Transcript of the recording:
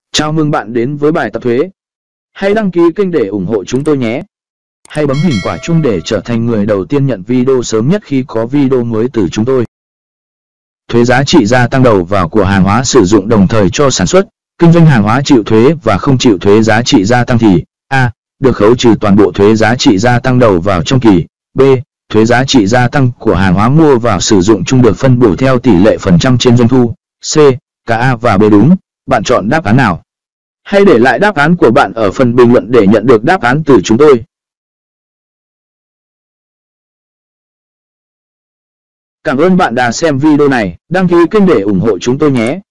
Chào mừng bạn đến với bài tập thuế. Hãy đăng ký kênh để ủng hộ chúng tôi nhé. Hãy bấm hình quả chuông để trở thành người đầu tiên nhận video sớm nhất khi có video mới từ chúng tôi. Thuế giá trị gia tăng đầu vào của hàng hóa sử dụng đồng thời cho sản xuất, kinh doanh hàng hóa chịu thuế và không chịu thuế giá trị gia tăng thì A. Được khấu trừ toàn bộ thuế giá trị gia tăng đầu vào trong kỳ. B. Thuế giá trị gia tăng của hàng hóa mua vào sử dụng chung được phân bổ theo tỷ lệ phần trăm trên doanh thu. C. Cả A và B đúng. Bạn chọn đáp án nào? Hãy để lại đáp án của bạn ở phần bình luận để nhận được đáp án từ chúng tôi. Cảm ơn bạn đã xem video này. Đăng ký kênh để ủng hộ chúng tôi nhé.